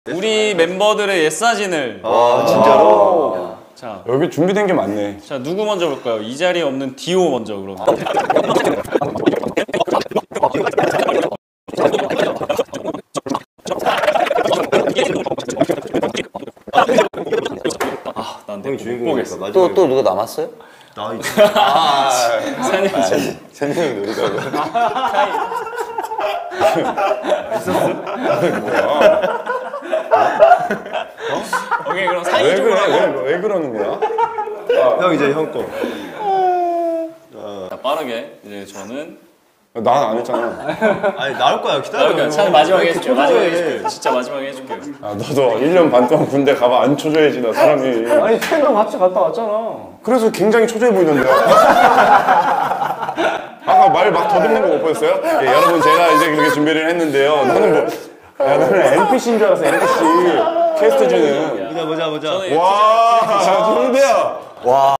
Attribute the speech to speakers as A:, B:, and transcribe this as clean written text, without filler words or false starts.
A: 우리 멤버들의 옛 사진을.
B: 아 진짜로?
A: 자,
C: 여기 준비된 게 많네.
A: 자 누구 먼저 볼까요? 이 자리에 없는 디오 먼저 그럼. 난
B: 형이 주인공이니까.
D: 또 누가 남았어요?
B: 나 이제
A: 사냥지.
D: 샘생이 놀이더라고요.
A: 오케이 그럼
C: 왜
A: 사이 쪽으로 하고.
C: 그래? 왜 그러는 거야?
B: 형 이제 형 거.
A: 자, 빠르게 이제 저는
C: 난 안 했잖아.
B: 아니 나올 거야 기다려.
A: 그러니까 참 마지막에 해줄게요. 마지막에 해줄게요. 진짜 마지막에 해줄게요.
C: 아, 너도 1년 반 동안 군대 가봐 안 초조해지 나 사람이.
E: 아니 팬도 같이 갔다 왔잖아.
C: 그래서 굉장히 초조해 보이던데요. 아까 말 막 더듬는 거 못 보였어요? 예, 여러분 제가 이제 그렇게 준비를 했는데요. 나는 뭐, 야 나는 NPC인 줄 알았어 NPC. 캐스트 중에.
B: 보자.
A: 저는
C: 와, 정대야.
D: 와.